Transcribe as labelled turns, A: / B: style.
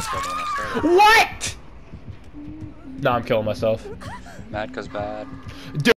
A: killed when I started.
B: What? No, I'm killing myself.
A: Mad 'cause bad.
B: Dude.